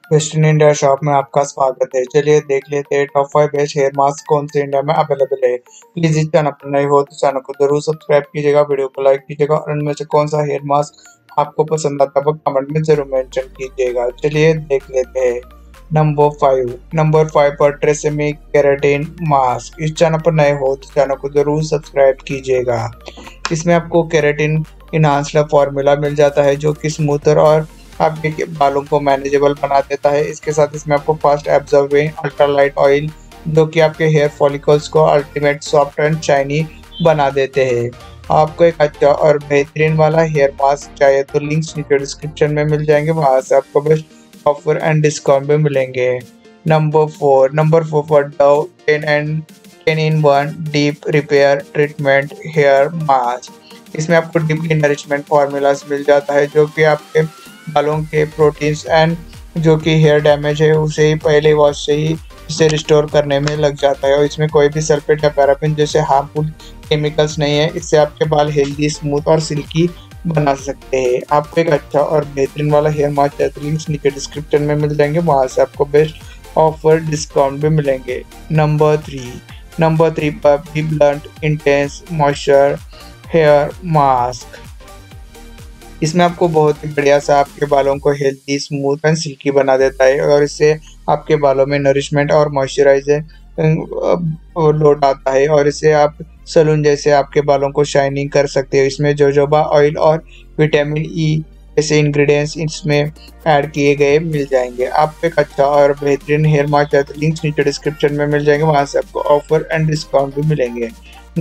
Western India shop में आपका स्वागत है। चलिए देख लेते हैं टॉप 5 बेस्ट हेयर मास्क कौन से इंडिया में अवेलेबल है। प्लीज इस चैनल पर नए हो तो चैनल को जरूर सब्सक्राइब कीजिएगा, वीडियो को लाइक कीजिएगा और उनमें से कौन सा हेयर मास्क आपको पसंद आता है कमेंट में जरूर मेंशन कीजिएगा। चलिए देख लेते हैं। नंबर 5 पर ट्रेसेमी केराटिन मास्क। इस चैनल पर नए हो तो चैनल को जरूर सब्सक्राइब कीजिएगा। इसमें आपको केराटिन इनहांस्ड फॉर्मूला मिल जाता है जो कि स्मूथर और आपके बालों को मैनेजेबल बना देता है। इसके साथ इसमें आपको फास्ट एब्जॉर्बिंग अल्ट्रालाइट ऑयल जो कि आपके हेयर फॉलिकल्स को अल्टीमेट सॉफ्ट एंड शाइनी बना देते हैं। आपको एक अच्छा और बेहतरीन वाला हेयर मास्क चाहिए तो लिंक्स नीचे डिस्क्रिप्शन में मिल जाएंगे, वहां से आपको बेस्ट ऑफर एंड डिस्काउंट भी मिलेंगे। नंबर 4 पर Dove 10 in 1 deep repair treatment hair mask. इसमें आपको डीपली नरिशमेंट फॉर्मूलाज मिल जाता है जो कि आपके बालों के प्रोटीन्स एंड जो कि हेयर डैमेज है उसे ही पहले वॉश से ही इसे रिस्टोर करने में लग जाता है और इसमें कोई भी सल्फेट या पैराफिन जैसे हार्मफुल केमिकल्स नहीं है। इससे आपके बाल हेल्दी, स्मूथ और सिल्की बना सकते हैं। आपको एक अच्छा और बेहतरीन वाला हेयर मास्क चाहिए तो लिंक्स नीचे डिस्क्रिप्शन में मिल जाएंगे, वहां से आपको बेस्ट ऑफर डिस्काउंट भी मिलेंगे। नंबर 3 पर B Blunt intense moisture hair mask. इसमें आपको बहुत ही बढ़िया सा आपके बालों को हेल्दी, स्मूथ एंड सिल्की बना देता है और इससे आपके बालों में नरिशमेंट और मॉइस्चराइजर लौट आता है और इससे आप सलून जैसे आपके बालों को शाइनिंग कर सकते हो। इसमें जोजोबा ऑयल और विटामिन ई ऐसे इंग्रेडिएंट्स इसमें ऐड किए गए मिल जाएंगे। आपको एक अच्छा और बेहतरीन हेयर मास्क चाहिए तो लिंक्स नीचे डिस्क्रिप्शन में मिल जाएंगे, वहां से आपको ऑफर एंड डिस्काउंट भी मिलेंगे।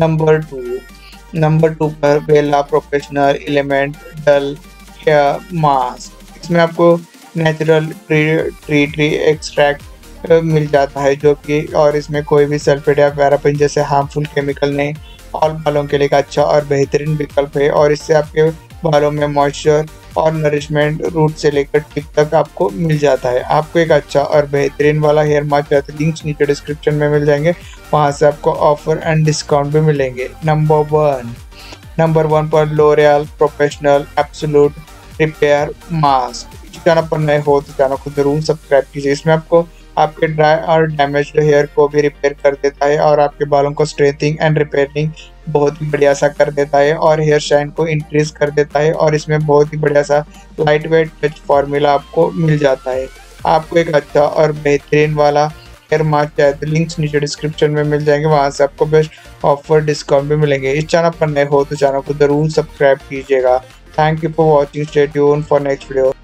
नंबर 2 पर Wella professional element dull hair mask. इसमें आपको नेचुरल ट्री एक्सट्रैक्ट मिल जाता है जो कि और इसमें कोई भी सल्फेट या पैराफिन जैसे हार्मफुल केमिकल नहीं। ऑल बालों के लिए एक अच्छा और बेहतरीन विकल्प है और इससे आपके बालों में मॉइस्चर और नरिशमेंट रूट से लेकर टिप तक आपको मिल जाता है। आपको एक अच्छा और बेहतरीन वाला हेयर मास्क चाहिए तो लिंक्स नीचे डिस्क्रिप्शन में मिल जाएंगे, वहां से आपको ऑफर एंड डिस्काउंट भी मिलेंगे। नंबर 1 पर L'Oreal professional absolute repair mask. Channel पर नए हो तो चैनल को जरूर सब्सक्राइब कीजिए। इसमें आपको आपके ड्राई और डैमेज्ड हेयर को भी रिपेयर कर देता है और आपके बालों को स्ट्रेटनिंग एंड रिपेयरिंग बहुत ही बढ़िया सा कर देता है और हेयर शाइन को इंक्रीज कर देता है और इसमें बहुत ही बढ़िया सा लाइट वेट टच फॉर्मूला आपको मिल जाता है। आपको एक अच्छा और बेहतरीन वाला हेयर मास्क चाहिए तो लिंक्स नीचे डिस्क्रिप्शन में मिल जाएंगे, वहां से आपको बेस्ट ऑफर डिस्काउंट भी मिलेंगे। इस चैनल पर नए हो तो चैनल को जरूर सब्सक्राइब कीजिएगा। Thank you for watching, stay tuned for next video.